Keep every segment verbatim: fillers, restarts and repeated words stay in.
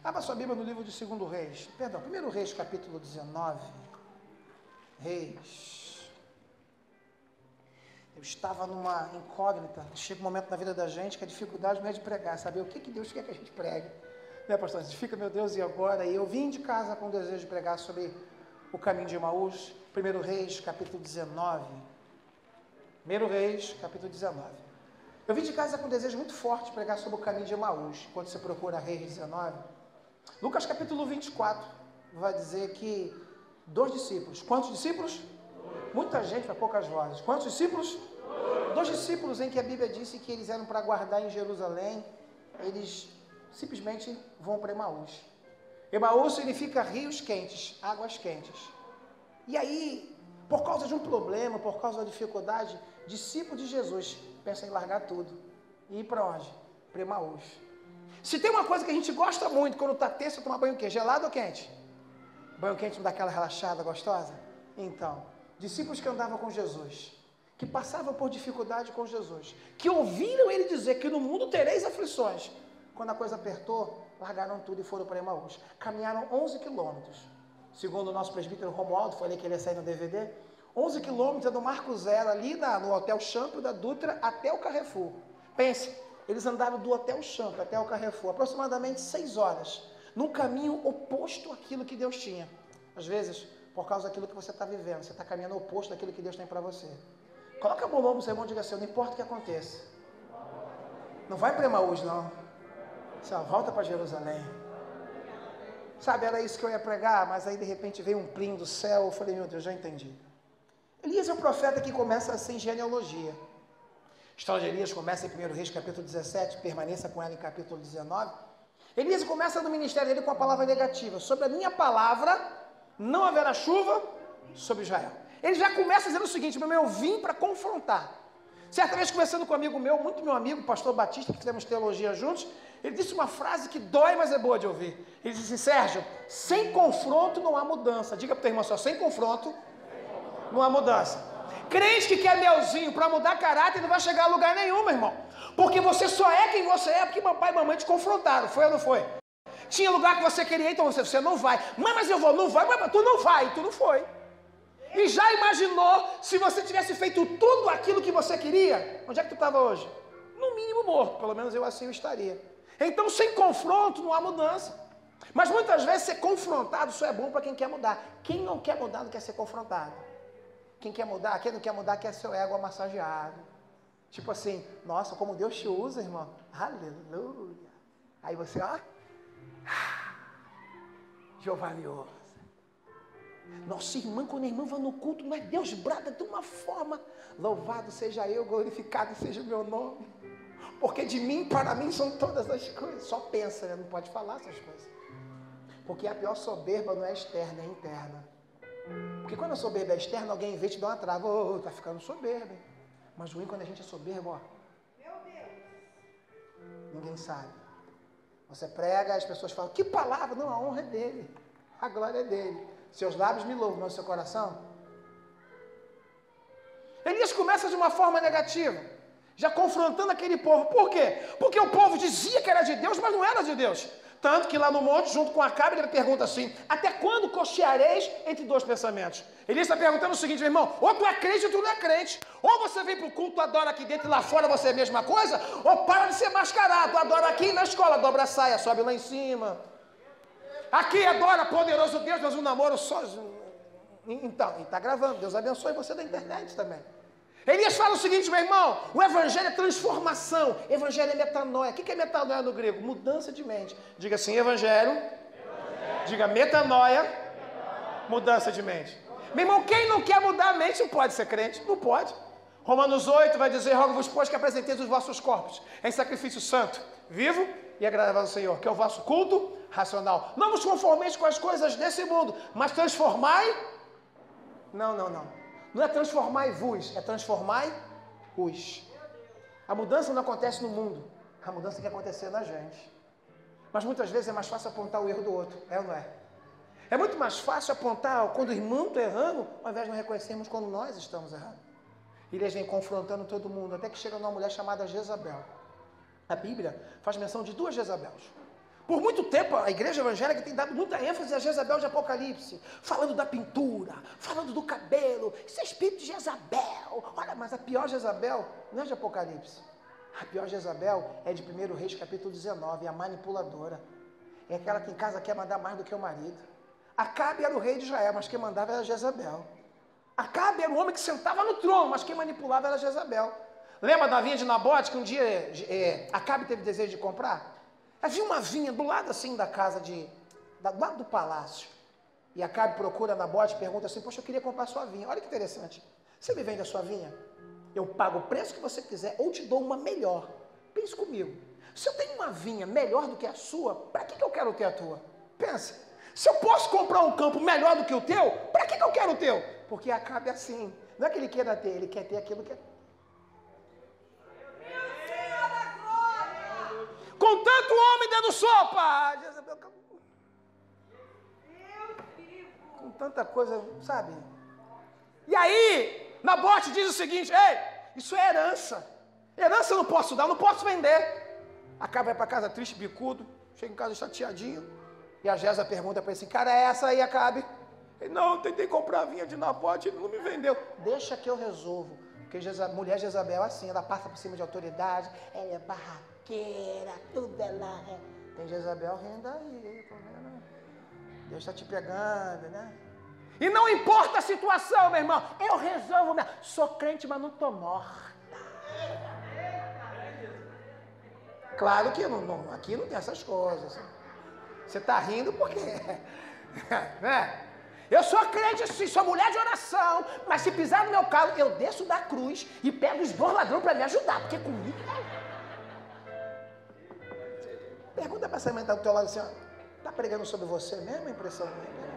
Abra sua Bíblia no livro de segundo Reis, perdão, primeiro Reis, capítulo dezenove. Reis. Eu estava numa incógnita. Chega um momento na vida da gente que a dificuldade não é de pregar, saber o que, que Deus quer que a gente pregue. Né, pastor? A gente fica, meu Deus, e agora? E eu vim de casa com o desejo de pregar sobre o caminho de Emaús. primeiro Reis, capítulo dezenove. primeiro Reis, capítulo dezenove. Eu vim de casa com um desejo muito forte de pregar sobre o caminho de Emaús. Quando você procura Reis dezenove, Lucas capítulo vinte e quatro vai dizer que dois discípulos. Quantos discípulos? Muita gente, para poucas vozes. Quantos discípulos? Dois discípulos em que a Bíblia disse que eles eram para guardar em Jerusalém. Eles simplesmente vão para Emaús. Emaús significa rios quentes, águas quentes. E aí, por causa de um problema, por causa da dificuldade, discípulo de Jesus pensa em largar tudo. E ir para onde? Para Emaús. Se tem uma coisa que a gente gosta muito quando está tenso, é tomar banho quente. Gelado ou quente? Banho quente não dá aquela relaxada gostosa? Então, discípulos que andavam com Jesus, que passavam por dificuldade com Jesus, que ouviram ele dizer que no mundo tereis aflições. Quando a coisa apertou, largaram tudo e foram para Emaús. Caminharam onze quilômetros. Segundo o nosso presbítero Romualdo, falei que ele ia sair no D V D, onze quilômetros do Marco Zero, ali na, no Hotel Champion da Dutra, até o Carrefour. Pense, eles andaram do Hotel Champion até o Carrefour, aproximadamente seis horas, num caminho oposto àquilo que Deus tinha. Às vezes, por causa daquilo que você está vivendo, você está caminhando oposto daquilo que Deus tem para você. Coloca a mão no seu irmão e diga assim: não importa o que aconteça. Não vai para Emaús, não. Só volta para Jerusalém. Sabe, era isso que eu ia pregar, mas aí de repente veio um plim do céu. Eu falei, meu Deus, já entendi. Elias é o profeta que começa assim genealogia. A história de Elias começa em primeiro Reis, capítulo dezessete, permaneça com ela em capítulo dezenove. Elias começa no ministério dele com a palavra negativa: sobre a minha palavra não haverá chuva sobre Israel. Ele já começa dizendo o seguinte: meu irmão, eu vim para confrontar. Certa vez, conversando com um amigo meu, muito meu amigo, o pastor Batista, que fizemos teologia juntos, ele disse uma frase que dói, mas é boa de ouvir. Ele disse assim: Sérgio, sem confronto não há mudança. Diga para o teu irmão só: sem confronto não há mudança. Crente que quer melzinho para mudar caráter não vai chegar a lugar nenhum, meu irmão. Porque você só é quem você é porque papai e mamãe te confrontaram, foi ou não foi? Tinha lugar que você queria, então você, você não vai. Mãe, mas eu vou, não vai, mas tu não vai, tu não foi. E já imaginou se você tivesse feito tudo aquilo que você queria? Onde é que tu estava hoje? No mínimo morto, pelo menos eu assim eu estaria. Então, sem confronto não há mudança. Mas muitas vezes ser confrontado só é bom para quem quer mudar. Quem não quer mudar não quer ser confrontado. Quem quer mudar, quem não quer mudar quer seu ego massageado. Tipo assim, nossa, como Deus te usa, irmão. Aleluia. Aí você, ó. Jeová me usa. Nossa irmã, quando a irmã vai no culto, mas Deus brada de uma forma: louvado seja eu, glorificado seja o meu nome. Porque de mim, para mim, são todas as coisas. Só pensa, né? Não pode falar essas coisas. Porque a pior soberba não é externa, é interna. Porque quando a soberba é externa, alguém vê te dar uma trava. Ô, oh, tá ficando soberba, hein? Mas ruim quando a gente é soberbo, ó. Meu Deus. Ninguém sabe. Você prega, as pessoas falam: que palavra? Não, a honra é dele. A glória é dele. Seus lábios me louvam, mas o seu coração? Elias começa de uma forma negativa, já confrontando aquele povo. Por quê? Porque o povo dizia que era de Deus, mas não era de Deus. Tanto que lá no monte, junto com Acabe, ele pergunta assim: até quando cocheareis entre dois pensamentos? Elias está perguntando o seguinte, meu irmão: ou tu é crente ou tu não é crente. Ou você vem para o culto, adora aqui dentro e lá fora você é a mesma coisa, ou para de ser mascarado, adora aqui na escola, dobra a saia, sobe lá em cima. Aqui adora poderoso Deus, mas um namoro só. Então, e está gravando. Deus abençoe você da internet também. Elias fala o seguinte, meu irmão: o evangelho é transformação, evangelho é metanoia. O que é metanoia no grego? Mudança de mente. Diga assim: evangelho, evangelho. Diga metanoia, metanoia, mudança de mente. Meu irmão, quem não quer mudar a mente não pode ser crente, não pode. Romanos oito vai dizer: rogo-vos, pois, que apresenteis os vossos corpos em sacrifício santo, vivo e agradável ao Senhor, que é o vosso culto racional. Não vos conformeis com as coisas desse mundo, mas transformai. Não, não, não. Não é transformai-vos, é transformai-os. A mudança não acontece no mundo, a mudança tem que acontecer na gente. Mas muitas vezes é mais fácil apontar o erro do outro, é ou não é? É muito mais fácil apontar quando o irmão está errando, ao invés de não reconhecermos quando nós estamos errando. E eles vêm confrontando todo mundo, até que chega numa mulher chamada Jezabel. A Bíblia faz menção de duas Jezabels. Por muito tempo, a igreja evangélica tem dado muita ênfase a Jezabel de Apocalipse, falando da pintura, falando do cabelo, isso é espírito de Jezabel. Olha, mas a pior Jezabel não é de Apocalipse. A pior Jezabel é de primeiro Reis, capítulo dezenove, a manipuladora. É aquela que em casa quer mandar mais do que o marido. Acabe era o rei de Israel, mas quem mandava era Jezabel. Acabe era o homem que sentava no trono, mas quem manipulava era Jezabel. Lembra da vinha de Nabote, que um dia é, Acabe teve desejo de comprar? Havia uma vinha do lado assim da casa, de, da, do lado do palácio. E Acabe procura Nabote e pergunta assim, poxa, eu queria comprar sua vinha. Olha que interessante. Você me vende a sua vinha? Eu pago o preço que você quiser ou te dou uma melhor. Pense comigo. Se eu tenho uma vinha melhor do que a sua, para que, que eu quero ter a tua? Pensa. Se eu posso comprar um campo melhor do que o teu, para que, que eu quero o teu? Porque Acabe assim. Não é que ele queira ter, ele quer ter aquilo que é. Com tanto homem dando sopa, Jezabel, com tanta coisa, sabe? E aí, Nabote diz o seguinte, ei, isso é herança. Herança eu não posso dar, eu não posso vender. Acabe vai para casa triste, bicudo, chega em casa chateadinho. E a Jeza pergunta para ele assim, cara, é essa aí, Acabe? Ele, não, eu tentei comprar a vinha de Nabote, ele não me vendeu. Deixa que eu resolvo. Porque Jeza, mulher Jezabel é assim, ela passa por cima de autoridade, ela é barraqueira, tudo ela é. Tem Jezabel rindo aí, tá vendo? Deus está te pegando, né? E não importa a situação, meu irmão, eu resolvo mesmo. Sou crente, mas não estou morta. Claro que não, não, aqui não tem essas coisas. Você está rindo porque... né? Eu sou crente, sim, sou mulher de oração, mas se pisar no meu calo, eu desço da cruz e pego os bons ladrões para me ajudar, porque comigo... Pergunta para essa mãe que está do teu lado assim, ó, está pregando sobre você mesmo, a impressão minha?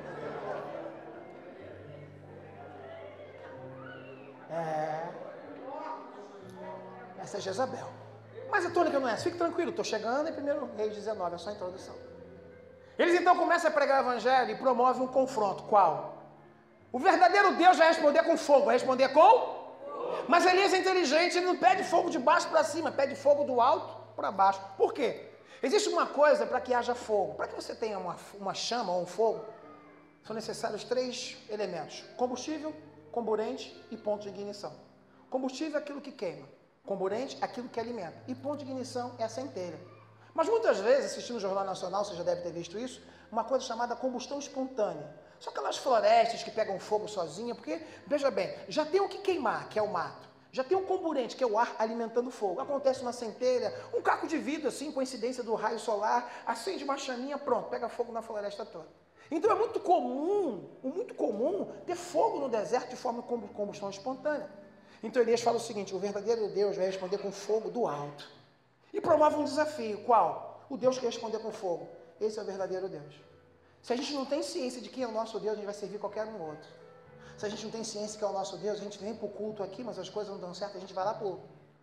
É... Essa é Jezabel. Mas a tônica não é essa, fique tranquilo, estou chegando em primeiro Reis dezenove, é só a introdução. Eles então começam a pregar o evangelho e promovem um confronto. Qual? O verdadeiro Deus vai responder com fogo. Vai responder com? Fogo. Mas Elias é inteligente, ele não pede fogo de baixo para cima, pede fogo do alto para baixo. Por quê? Existe uma coisa para que haja fogo. Para que você tenha uma, uma chama ou um fogo, são necessários três elementos. Combustível, comburente e ponto de ignição. Combustível é aquilo que queima. Comburente é aquilo que alimenta. E ponto de ignição é a centelha. Mas muitas vezes, assistindo o Jornal Nacional, você já deve ter visto isso, uma coisa chamada combustão espontânea. São aquelas florestas que pegam fogo sozinha, porque, veja bem, já tem o que queimar, que é o mato. Já tem um comburente, que é o ar alimentando o fogo. Acontece uma centelha, um caco de vidro, assim, coincidência do raio solar, acende uma chaminha, pronto, pega fogo na floresta toda. Então é muito comum, muito comum ter fogo no deserto de forma de combustão espontânea. Então Elias fala o seguinte, o verdadeiro Deus vai responder com fogo do alto. E promove um desafio, qual? O Deus que responder com fogo. Esse é o verdadeiro Deus. Se a gente não tem ciência de quem é o nosso Deus, a gente vai servir qualquer um outro. Se a gente não tem ciência que é o nosso Deus, a gente vem para o culto aqui, mas as coisas não dão certo, a gente vai lá para o...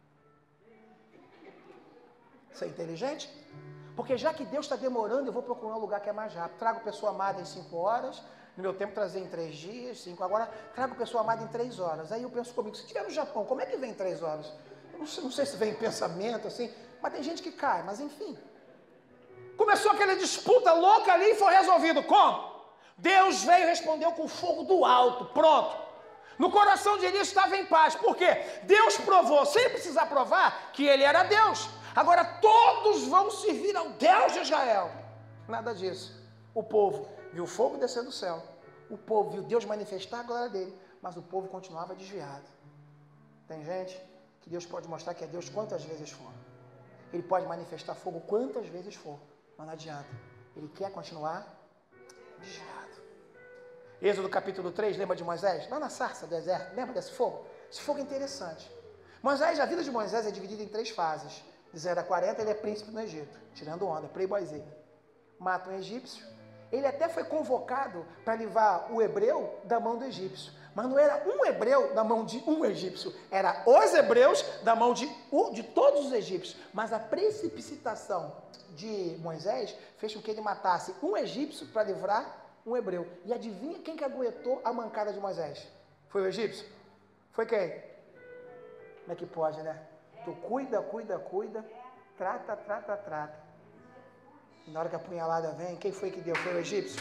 Você é inteligente? Porque já que Deus está demorando, eu vou procurar um lugar que é mais rápido. Trago pessoa amada em cinco horas, no meu tempo trazia em três dias, cinco. Agora trago pessoa amada em três horas. Aí eu penso comigo, se estiver no Japão, como é que vem em três horas? Eu não sei, não sei se vem em pensamento, assim, mas tem gente que cai, mas enfim. Começou aquela disputa louca ali e foi resolvido. Como? Deus veio e respondeu com fogo do alto, pronto. No coração de Elias estava em paz. Por quê? Deus provou, sem precisar provar, que ele era Deus. Agora todos vão servir ao Deus de Israel. Nada disso. O povo viu fogo descer do céu. O povo viu Deus manifestar a glória dele. Mas o povo continuava desviado. Tem gente que Deus pode mostrar que é Deus quantas vezes for. Ele pode manifestar fogo quantas vezes for. Mas não adianta. Ele quer continuar desviado. Êxodo capítulo três, lembra de Moisés? Lá na sarça do deserto, lembra desse fogo? Esse fogo é interessante. Moisés, a vida de Moisés é dividida em três fases. De zero a quarenta, ele é príncipe no Egito, tirando onda, playboyzinho. Mata um egípcio. Ele até foi convocado para livrar o hebreu da mão do egípcio. Mas não era um hebreu da mão de um egípcio. Era os hebreus da mão de, de todos os egípcios. Mas a precipitação de Moisés fez com que ele matasse um egípcio para livrar um hebreu. E adivinha quem que aguentou a mancada de Moisés? Foi o egípcio? Foi quem? Como é que pode, né? Tu cuida, cuida, cuida, trata, trata, trata. E na hora que a punhalada vem, quem foi que deu? Foi o egípcio?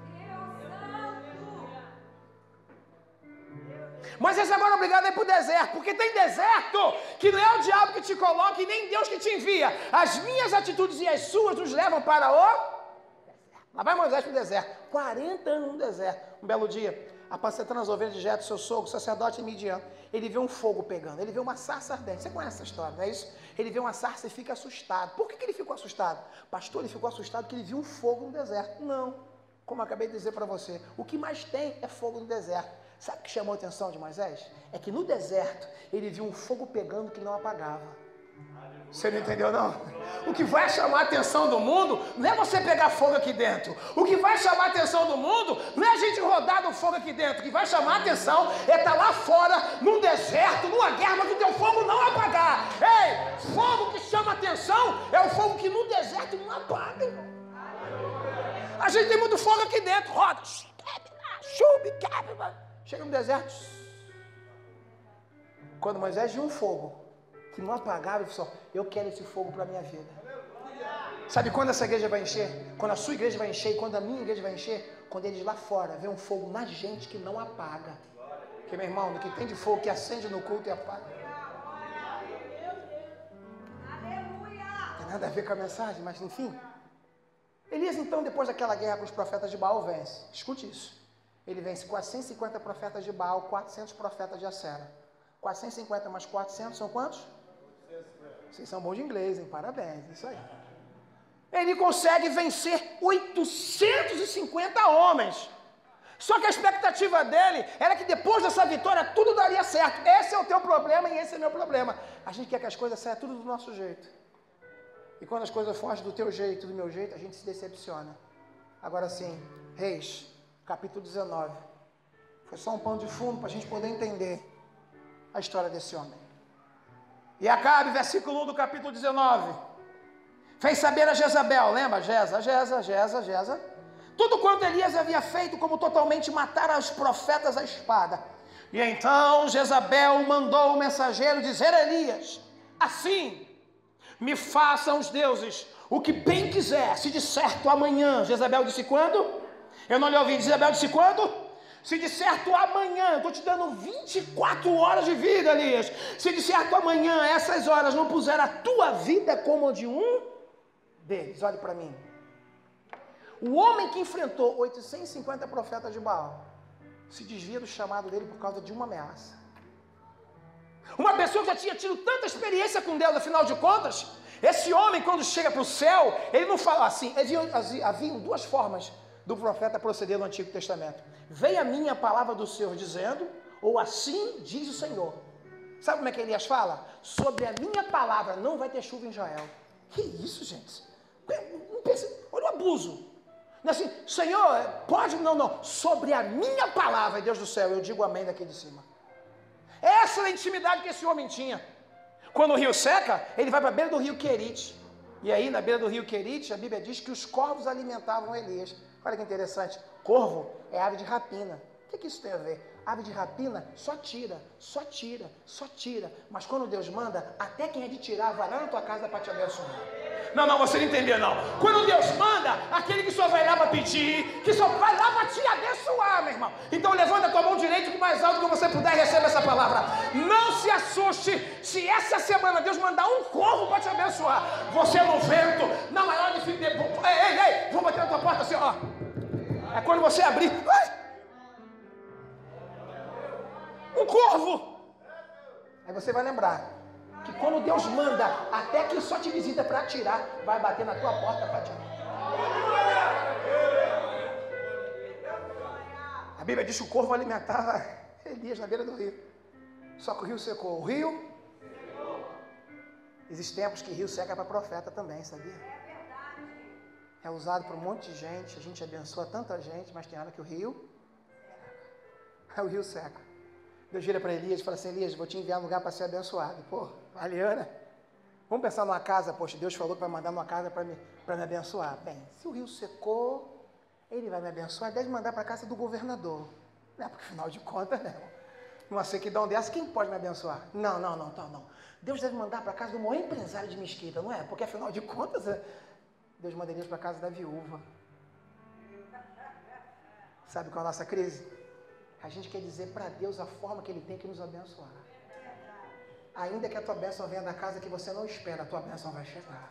Moisés agora é obrigado a ir para o deserto, porque tem deserto que não é o diabo que te coloca e nem Deus que te envia. As minhas atitudes e as suas nos levam para o deserto. Lá vai Moisés para o deserto, quarenta anos no deserto. Um belo dia, apacentando as ovelhas de Jetro, seu sogro, sacerdote midiano, ele vê um fogo pegando, ele vê uma sarça ardente. Você conhece essa história, não é isso? Ele vê uma sarça e fica assustado. Por que, que ele ficou assustado? Pastor, ele ficou assustado porque ele viu um fogo no deserto. Não, como eu acabei de dizer para você, o que mais tem é fogo no deserto. Sabe o que chamou a atenção de Moisés? É que no deserto ele viu um fogo pegando que não apagava. Você não entendeu, não? O que vai chamar a atenção do mundo não é você pegar fogo aqui dentro. O que vai chamar a atenção do mundo não é a gente rodar no fogo aqui dentro. O que vai chamar a atenção é estar lá fora, num deserto, numa guerra, mas o teu fogo não apagar. Ei, fogo que chama a atenção é o fogo que no deserto não apaga, irmão. A gente tem muito fogo aqui dentro. Roda, chube, quebra. Chega no deserto. Quando Moisés viu um fogo que não apagava, ele falou: eu quero esse fogo para a minha vida. Sabe quando essa igreja vai encher? Quando a sua igreja vai encher e quando a minha igreja vai encher? Quando eles lá fora vê um fogo na gente que não apaga. Porque, meu irmão, no que tem de fogo que acende no culto e apaga. Não tem nada a ver com a mensagem, mas enfim. Elias, então, depois daquela guerra com os profetas de Baal, vence. Escute isso. Ele vence quatrocentos e cinquenta profetas de Baal, quatrocentos profetas de Acera. quatrocentos e cinquenta mais quatrocentos são quantos? Vocês são bons de inglês, hein? Parabéns, isso aí. Ele consegue vencer oitocentos e cinquenta homens. Só que a expectativa dele era que depois dessa vitória tudo daria certo. Esse é o teu problema e esse é o meu problema. A gente quer que as coisas saiam tudo do nosso jeito. E quando as coisas fogem do teu jeito, do meu jeito, a gente se decepciona. Agora sim, Reis, capítulo dezenove. Foi só um pano de fundo para a gente poder entender a história desse homem. E Acabe, versículo um do capítulo dezenove. Fez saber a Jezabel, lembra? Jeza, Jeza, Jeza, Jeza. Tudo quanto Elias havia feito, como totalmente matar os profetas à espada. E então Jezabel mandou o mensageiro dizer a Elias: assim me façam os deuses o que bem quiser, se de certo amanhã. Jezabel disse quando? Eu não lhe ouvi. Jezabel disse quando? Se de certo amanhã, eu estou te dando vinte e quatro horas de vida, Elias. Se de certo amanhã, essas horas, não puser a tua vida como a de um deles. Olhe para mim. O homem que enfrentou oitocentos e cinquenta profetas de Baal se desvia do chamado dele por causa de uma ameaça. Uma pessoa que já tinha tido tanta experiência com Deus, afinal de contas, esse homem, quando chega para o céu, ele não fala assim. Havia, havia duas formas do profeta proceder no Antigo Testamento. Veio a mim a palavra do Senhor dizendo, ou assim diz o Senhor. Sabe como é que Elias fala? Sobre a minha palavra não vai ter chuva em Israel. Que isso, gente? Não pense, olha o abuso. Não é assim, Senhor, pode? Não, não. Sobre a minha palavra, Deus do céu, eu digo amém daqui de cima. Essa é a intimidade que esse homem tinha. Quando o rio seca, ele vai para a beira do rio Querite. E aí, na beira do rio Querite, a Bíblia diz que os corvos alimentavam Elias. Olha que interessante. Corvo é ave de rapina. O que, que isso tem a ver? Ave de rapina só tira, só tira, só tira. Mas quando Deus manda, até quem é de tirar vai lá na tua casa para te abençoar. Não, não, você não entendeu, não. Quando Deus manda, aquele que só vai lá para pedir, que só vai lá para te abençoar, meu irmão. Então levanta a tua mão direita o mais alto que você puder e receba essa palavra. Não se assuste se essa semana Deus mandar um corvo para te abençoar. Você no vento, na maior dificuldade. Ei, ei, ei, vou bater na tua porta assim, ó. É quando você abrir. Ai! Um corvo. Aí você vai lembrar que quando Deus manda, até quem só te visita para tirar, vai bater na tua porta para tirar. A Bíblia diz que o corvo alimentava Elias na beira do rio. Só que o rio secou. O rio? Existem tempos que rio seca para profeta também, sabia? É usado por um monte de gente, a gente abençoa tanta gente, mas tem hora que o rio, o rio seca. Deus vira para Elias e fala assim: Elias, vou te enviar um lugar para ser abençoado. Pô, valeu, né? Vamos pensar numa casa, poxa, Deus falou que vai mandar uma casa para me, para me abençoar. Bem, se o rio secou, ele vai me abençoar, deve mandar para a casa do governador. Não é, porque afinal de contas, né? Numa sequidão dessa, quem pode me abençoar? Não, não, não, não, não. Deus deve mandar para a casa do maior empresário de Mesquita, não é? Porque afinal de contas, Deus manda Elias para a casa da viúva. Sabe qual é a nossa crise? A gente quer dizer para Deus a forma que Ele tem que nos abençoar. Ainda que a tua bênção venha da casa que você não espera, a tua bênção vai chegar.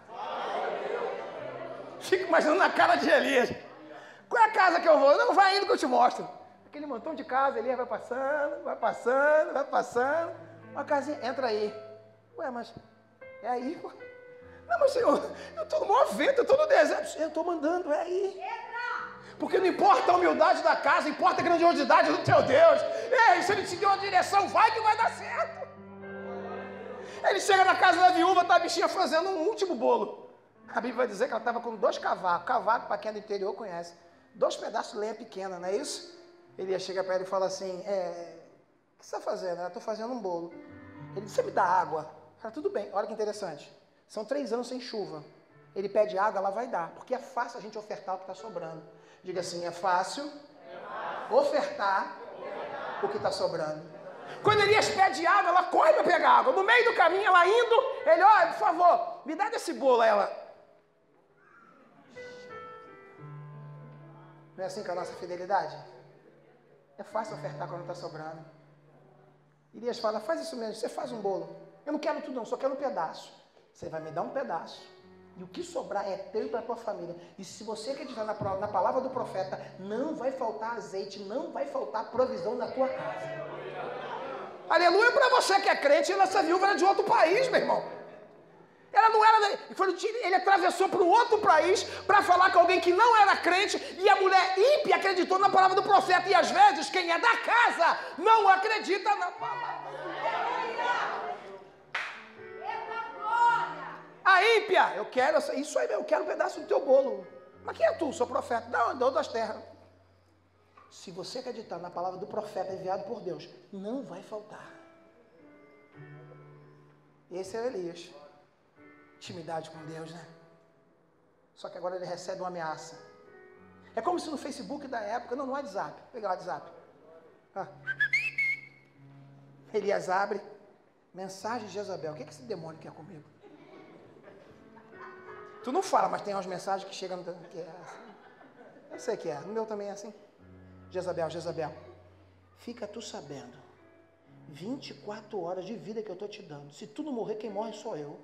Fico imaginando na cara de Elias. Qual é a casa que eu vou? Não, vai indo que eu te mostro. Aquele montão de casa, Elias vai passando, vai passando, vai passando. Uma casinha, entra aí. Ué, mas é aí, pô. Não, mas Senhor, eu estou no maior vento, eu estou no deserto. Eu estou mandando, é aí. Porque não importa a humildade da casa, importa a grandiosidade do teu Deus. Ei, se Ele te deu uma direção, vai que vai dar certo. Ele chega na casa da viúva, tá a bichinha fazendo um último bolo. A Bíblia vai dizer que ela estava com dois cavacos. Cavaco, para quem é do interior conhece. Dois pedaços de lenha pequena, não é isso? Ele chega para ela e fala assim, é, o que você está fazendo? Ela, estou fazendo um bolo. Ele disse, você me dá água? Ela, tudo bem. Olha que interessante. São três anos sem chuva. Ele pede água, ela vai dar. Porque é fácil a gente ofertar o que está sobrando. Diga assim, é fácil, é fácil. Ofertar, ofertar o que está sobrando. Quando Elias pede água, ela corre para pegar água. No meio do caminho, ela indo, ele, olha, por favor, me dá desse bolo. Ela... Não é assim com a nossa fidelidade? É fácil ofertar quando está sobrando. Elias fala, faz isso mesmo, você faz um bolo. Eu não quero tudo não, só quero um pedaço. Você vai me dar um pedaço. E o que sobrar é teu e para a tua família. E se você acreditar na, na palavra do profeta, não vai faltar azeite, não vai faltar provisão na tua casa. Aleluia para você que é crente. E nossa viúva era de outro país, meu irmão. Ela não era... Ele atravessou para um outro país para falar com alguém que não era crente. E a mulher ímpia acreditou na palavra do profeta. E às vezes quem é da casa não acredita na palavra. A ímpia, eu quero, isso aí, eu quero um pedaço do teu bolo. Mas quem é tu? Sou profeta. Não, de outras terras. Se você acreditar na palavra do profeta enviado por Deus, não vai faltar. Esse é o Elias. Intimidade com Deus, né? Só que agora ele recebe uma ameaça. É como se no Facebook da época, não, no WhatsApp. Pega o WhatsApp. Ah. Elias abre, mensagem de Jezabel. O que, que esse demônio quer comigo? Tu não fala, mas tem umas mensagens que chegam... Que é assim. Eu sei que é. No meu também é assim. Jezabel, Jezabel. Fica tu sabendo. vinte e quatro horas de vida que eu estou te dando. Se tu não morrer, quem morre sou eu.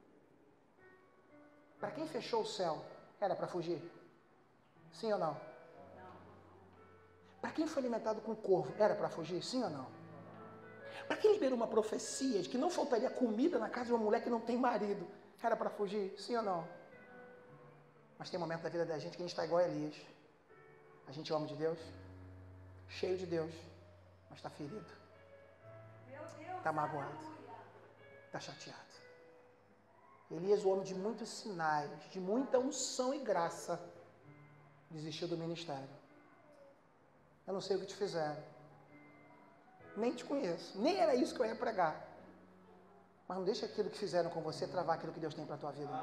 Para quem fechou o céu, era para fugir? Sim ou não? Não. Para quem foi alimentado com corvo, era para fugir? Sim ou não? Para quem liberou uma profecia de que não faltaria comida na casa de uma mulher que não tem marido, era para fugir? Sim ou não? Mas tem um momento da vida da gente que a gente está igual a Elias. A gente é homem de Deus, cheio de Deus, mas está ferido, está magoado, está chateado. Elias, o homem de muitos sinais, de muita unção e graça, desistiu do ministério. Eu não sei o que te fizeram, nem te conheço, nem era isso que eu ia pregar. Mas não deixa aquilo que fizeram com você travar aquilo que Deus tem para a tua vida.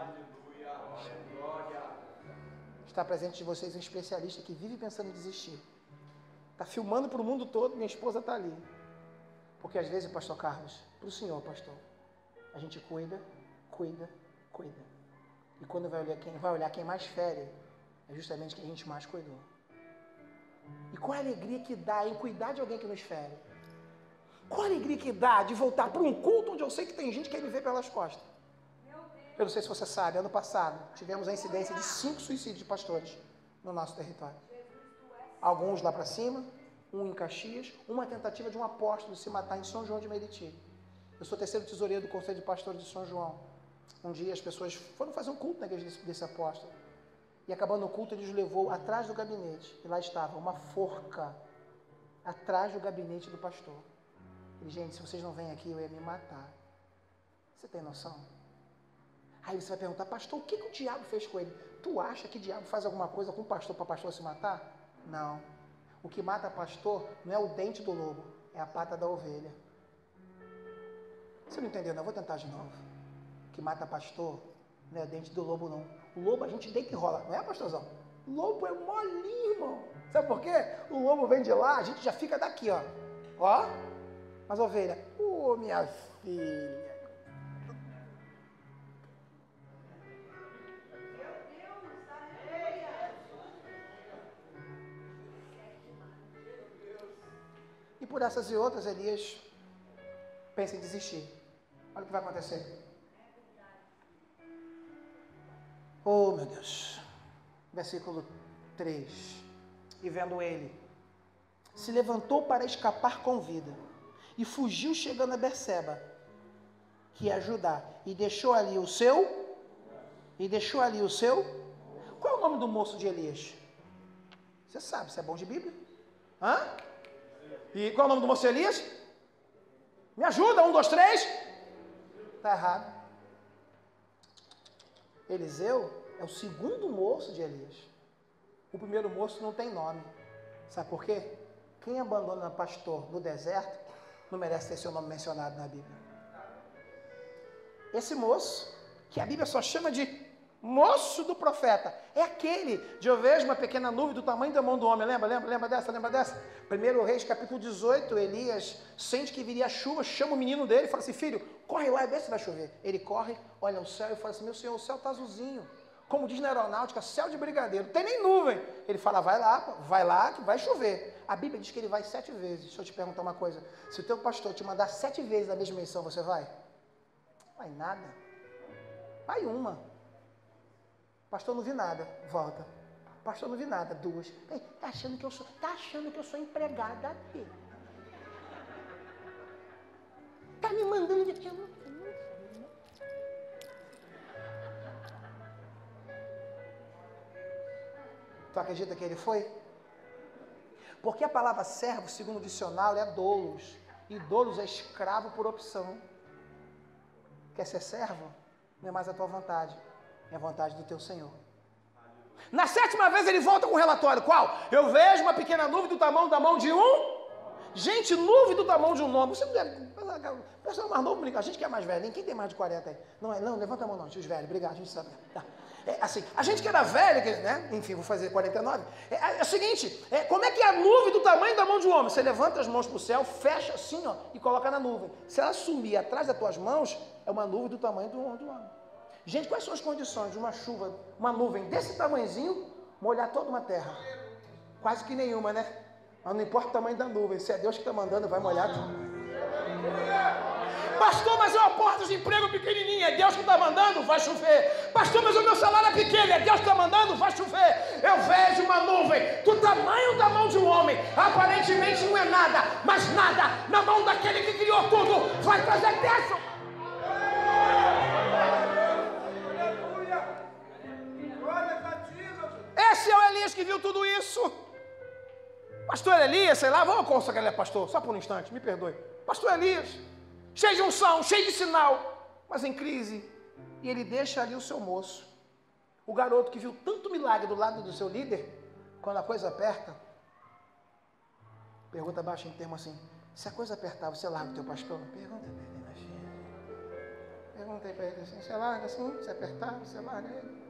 Está presente de vocês um especialista que vive pensando em desistir. Está filmando para o mundo todo, minha esposa está ali. Porque às vezes, pastor Carlos, para o senhor, pastor, a gente cuida, cuida, cuida. E quando vai olhar quem, vai olhar quem mais fere, é justamente quem a gente mais cuidou. E qual a alegria que dá em cuidar de alguém que nos fere? Qual a alegria que dá de voltar para um culto onde eu sei que tem gente que quer me ver pelas costas? Eu não sei se você sabe, ano passado tivemos a incidência de cinco suicídios de pastores no nosso território. Alguns lá para cima, um em Caxias, uma tentativa de um apóstolo se matar em São João de Meriti. Eu sou terceiro tesoureiro do Conselho de Pastores de São João. Um dia as pessoas foram fazer um culto na igreja desse, desse apóstolo. E acabando o culto, ele os levou atrás do gabinete. E lá estava uma forca atrás do gabinete do pastor. Ele, gente, se vocês não vêm aqui, eu ia me matar. Você tem noção? Aí você vai perguntar, pastor, o que, que o diabo fez com ele? Tu acha que o diabo faz alguma coisa com o pastor para o pastor se matar? Não. O que mata pastor não é o dente do lobo, é a pata da ovelha. Você não entendeu, não? Eu vou tentar de novo. O que mata pastor não é o dente do lobo, não. O lobo a gente deita e rola, não é, pastorzão? O lobo é molinho, irmão. Sabe por quê? O lobo vem de lá, a gente já fica daqui, ó. Ó. Mas a ovelha, ô oh, minha filha. por essas e outras, Elias pensa em desistir. Olha o que vai acontecer. Oh, meu Deus. Versículo três. E vendo ele, se levantou para escapar com vida, e fugiu chegando a Berseba, que ia ajudar, e deixou ali o seu, e deixou ali o seu, qual é o nome do moço de Elias? Você sabe, você é bom de Bíblia? Hã? E qual é o nome do moço de Elias? Me ajuda, um, dois, três. Está errado. Eliseu é o segundo moço de Elias. O primeiro moço não tem nome. Sabe por quê? Quem abandona pastor no deserto não merece ter seu nome mencionado na Bíblia. Esse moço, que a Bíblia só chama de moço do profeta, é aquele de eu vejo uma pequena nuvem do tamanho da mão do homem. Lembra, lembra, lembra dessa, lembra dessa? Primeiro Reis, capítulo dezoito, Elias sente que viria a chuva, chama o menino dele e fala assim, filho, corre lá e vê se vai chover. Ele corre, olha o céu e fala assim, meu senhor, o céu está azulzinho. Como diz na aeronáutica, céu de brigadeiro, não tem nem nuvem. Ele fala, vai lá, vai lá que vai chover. A Bíblia diz que ele vai sete vezes. Deixa eu te perguntar uma coisa, se o teu pastor te mandar sete vezes a mesma missão, você vai? Vai nada. Vai uma. Pastor, não vi nada. Volta. Pastor, não vi nada. Duas. Está achando que eu sou, tá achando que eu sou empregada dele. Está me mandando de aquilo. Tu acredita que ele foi? Porque a palavra servo, segundo o dicionário, é doulos. E doulos é escravo por opção. Quer ser servo? Não é mais a tua vontade. É a vontade do teu Senhor. Na sétima vez ele volta com o relatório. Qual? Eu vejo uma pequena nuvem do tamanho da mão de um. Gente, nuvem do tamanho de um nome. Você não deve. O pessoal mais novo, a gente que é mais velho. Quem tem mais de quarenta aí? Não, não, levanta a mão não, os velhos. Obrigado, a gente sabe. Tá. É, assim, a gente que era velho, né? Enfim, vou fazer quarenta e nove. É, é, é o seguinte, é, como é que é a nuvem do tamanho da mão de um homem? Você levanta as mãos para o céu, fecha assim, ó, e coloca na nuvem. Se ela sumir atrás das tuas mãos, é uma nuvem do tamanho do, do homem. Gente, quais são as condições de uma chuva, uma nuvem desse tamanhozinho, molhar toda uma terra? Quase que nenhuma, né? Mas não importa o tamanho da nuvem, se é Deus que está mandando, vai molhar tudo. Pastor, mas eu aporto de emprego pequenininho, é Deus que está mandando, vai chover. Pastor, mas o meu salário é pequeno, é Deus que está mandando, vai chover. Eu vejo uma nuvem do tamanho da mão de um homem, aparentemente não é nada, mas nada na mão daquele que criou tudo, vai trazer bênção. Esse é o Elias que viu tudo isso. Pastor Elias, sei lá, vamos consagrar ele é pastor, só por um instante, me perdoe. Pastor Elias, cheio de unção, cheio de sinal, mas em crise. E ele deixa ali o seu moço, o garoto que viu tanto milagre do lado do seu líder, quando a coisa aperta, pergunta baixo em termo assim, se a coisa apertar, você larga o teu pastor? Pergunta para ele, imagina. Perguntei para ele assim, você larga assim, se apertar, você larga ele.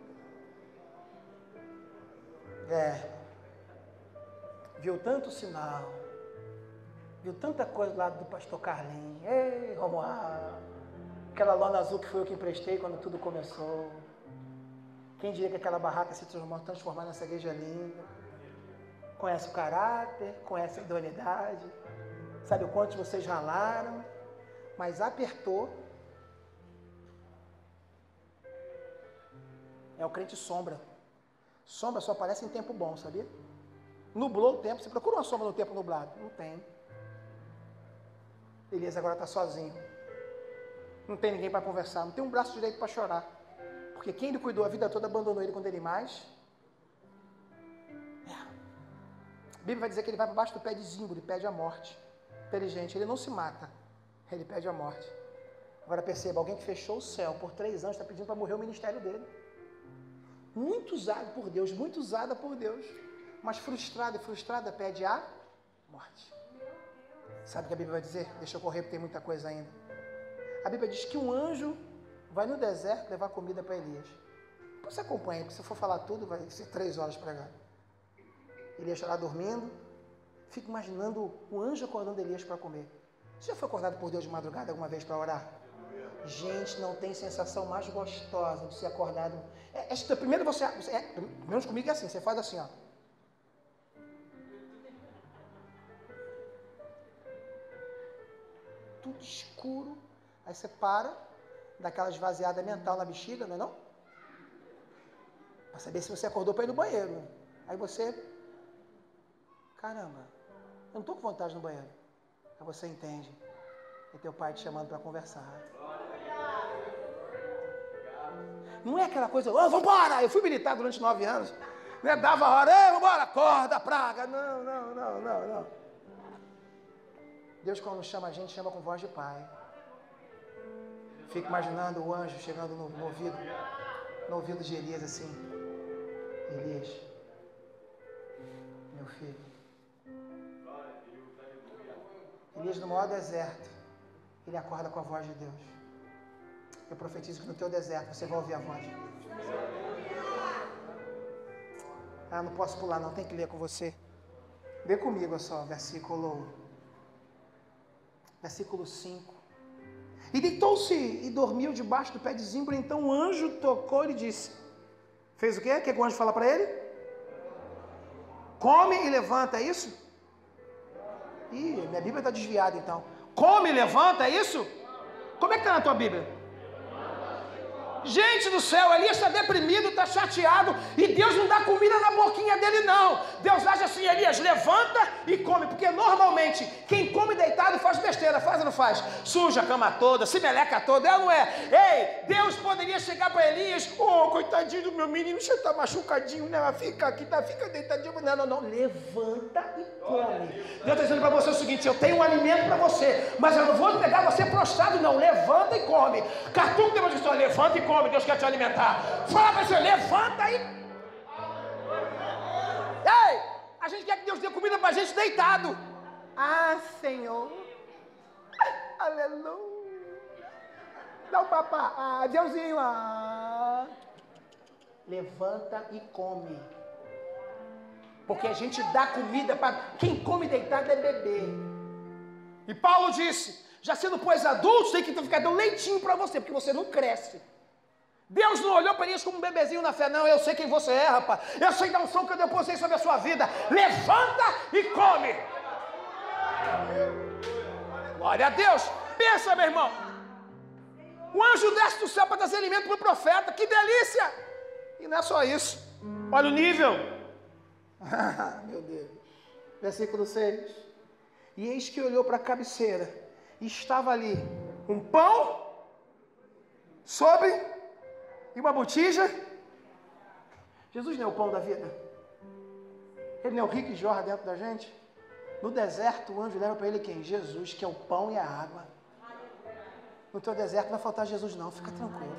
É, viu tanto sinal, viu tanta coisa do lado do pastor Carlinhos. Ei, Romualdo, aquela lona azul que foi eu que emprestei quando tudo começou. Quem diria que aquela barraca se transformar nessa igreja linda? Conhece o caráter, conhece a idoneidade, sabe o quanto vocês ralaram, mas apertou. É o crente sombra. Sombra só aparece em tempo bom, sabia? Nublou o tempo, você procura uma sombra no tempo nublado? Não tem. Elias agora está sozinho. Não tem ninguém para conversar, não tem um braço direito para chorar. Porque quem ele cuidou a vida toda abandonou ele quando ele mais. É. A Bíblia vai dizer que ele vai para baixo do pé de Zimbro, ele pede a morte. Inteligente, ele não se mata, ele pede a morte. Agora perceba, alguém que fechou o céu por três anos está pedindo para morrer o ministério dele. Muito usado por Deus, muito usada por Deus, mas frustrada e frustrada pede a morte. Sabe o que a Bíblia vai dizer? Deixa eu correr porque tem muita coisa ainda. A Bíblia diz que um anjo vai no deserto levar comida para Elias. Você acompanha, porque se eu for falar tudo vai ser três horas pregando. Elias está lá dormindo, fica imaginando o anjo acordando Elias para comer. Você já foi acordado por Deus de madrugada alguma vez para orar? Gente, não tem sensação mais gostosa de ser acordado. É, é, primeiro você, você é, pelo menos comigo é assim, você faz assim, ó. tudo escuro. Aí você para, dá aquela esvaziada mental na bexiga, não é não? Para saber se você acordou para ir no banheiro. Aí você, caramba, eu não estou com vontade de ir no banheiro. Aí você entende. É teu pai te chamando para conversar. Não é aquela coisa, oh, vambora! Eu fui militar durante nove anos. Né? Dava a hora, ei, vambora, acorda, praga. Não, não, não, não, não. Deus, quando chama a gente, chama com voz de pai. Fico imaginando o anjo chegando no, no ouvido, no ouvido de Elias assim. Elias, meu filho. Elias no maior deserto, ele acorda com a voz de Deus. Eu profetizo que no teu deserto você vai ouvir a voz de Deus. Ah, não posso pular não, tem que ler com você. Lê comigo só, versículo, versículo cinco. E deitou-se e dormiu debaixo do pé de zimbro. Então o anjo tocou e disse, fez o quê? O que o anjo fala para ele? Come e levanta, é isso? Ih, minha Bíblia está desviada então. Come e levanta, é isso? Como é que está na tua Bíblia? Gente do céu, Elias está deprimido, está chateado, e Deus não dá comida na boquinha dele não. Deus age assim, Elias, levanta e come, porque normalmente quem come deitado faz besteira, faz ou não faz? Suja a cama toda, se meleca toda, é ou não é? Ei, Deus poderia chegar para Elias, oh, coitadinho do meu menino, você está machucadinho, né? Fica aqui, tá, fica deitadinho. Não, não, não, levanta e come. Deus está dizendo para você o seguinte, eu tenho um alimento para você, mas eu não vou pegar você prostrado não, levanta e come. Cartoon tem uma história, levanta e come. Deus quer te alimentar. Fala para você, levanta e... Ei, a gente quer que Deus dê comida para a gente deitado. Ah, Senhor. Aleluia. Dá um papá. Ah, Deusinho. Ah. Levanta e come. Porque a gente dá comida para... Quem come deitado é bebê. E Paulo disse, já sendo pois adultos, tem que ficar dando leitinho para você, porque você não cresce. Deus não olhou para Elias como um bebezinho na fé, não. Eu sei quem você é, rapaz. Eu sei da unção que eu depositei sobre a sua vida. Levanta e come. Glória a Deus. Pensa, meu irmão. O anjo desce do céu para trazer alimento para o profeta. Que delícia. E não é só isso. Olha o nível. Meu Deus. Versículo seis. E eis que olhou para a cabeceira. E estava ali um pão sobre... E uma botija. Jesus não é o pão da vida. Ele não é o rico e jorra dentro da gente. No deserto, o anjo leva para ele quem? Jesus, que é o pão e a água. No teu deserto não vai faltar Jesus não, fica tranquilo.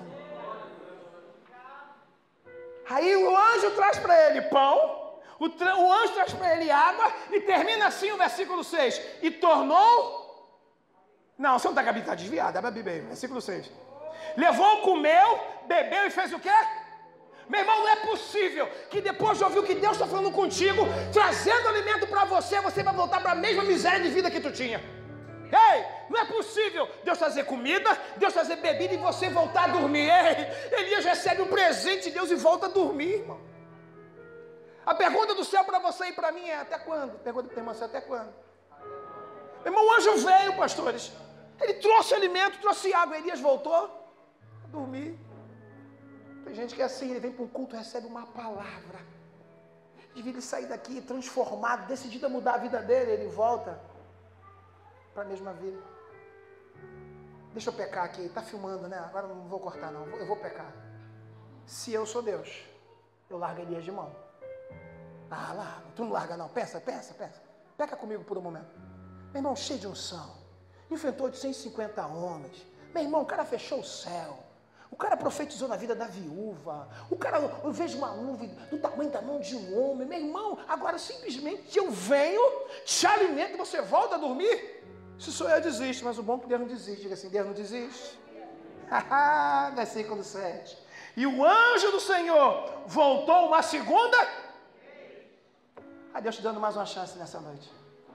Aí o anjo traz para ele pão, o, tra- o anjo traz para ele água, e termina assim o versículo seis. E tornou... Não, você não está com a Bíblia, está desviada, abre a Bíblia aí, versículo seis. Levou, comeu, bebeu e fez o quê? Meu irmão, não é possível que depois de ouvir o que Deus está falando contigo, trazendo alimento para você, você vai voltar para a mesma miséria de vida que tu tinha. Ei, não é possível Deus trazer comida, Deus trazer bebida e você voltar a dormir. Ei, Elias recebe um presente de Deus e volta a dormir, irmão. A pergunta do céu para você e para mim é até quando? Pergunta para o irmão, até quando? Meu irmão, o anjo veio, pastores. Ele trouxe alimento, trouxe água. Elias voltou dormir. Tem gente que é assim, ele vem para um culto, recebe uma palavra, devia ele sair daqui transformado, decidido a mudar a vida dele, ele volta para a mesma vida. Deixa eu pecar aqui, está filmando, né? Agora não vou cortar não, eu vou pecar. Se eu sou Deus, eu largo Elias de mão. Ah, larga, tu não larga não, pensa, pensa, pensa. Peca comigo por um momento. Meu irmão, cheio de unção, enfrentou de cento e cinquenta homens. Meu irmão, o cara fechou o céu. O cara profetizou na vida da viúva. O cara, eu vejo uma nuvem do tamanho da mão de um homem. Meu irmão, agora simplesmente eu venho, te alimento e você volta a dormir? Se sou eu, desisto. Mas o bom é que Deus não desiste. Diga assim, Deus não desiste. Versículo sete. E o anjo do Senhor voltou uma segunda. Ah, Deus te dando mais uma chance nessa noite.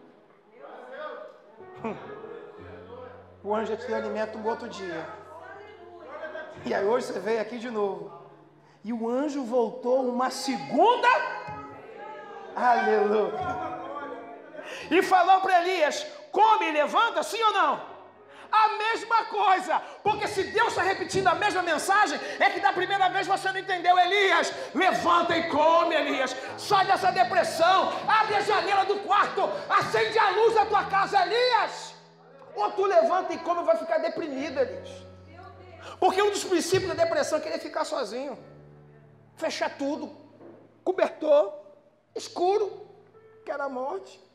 O anjo já te deu alimento um outro dia. E aí hoje você veio aqui de novo. E o anjo voltou uma segunda. Aleluia. E falou para Elias, come e levanta, sim ou não? a mesma coisa. Porque se Deus está repetindo a mesma mensagem, é que da primeira vez você não entendeu. Elias, levanta e come, Elias. Sai dessa depressão, abre a janela do quarto, acende a luz da tua casa, Elias. Ou tu levanta e come e vai ficar deprimido, Elias. Porque um dos princípios da depressão é querer ficar sozinho. Fechar tudo, cobertor, escuro, que era a morte.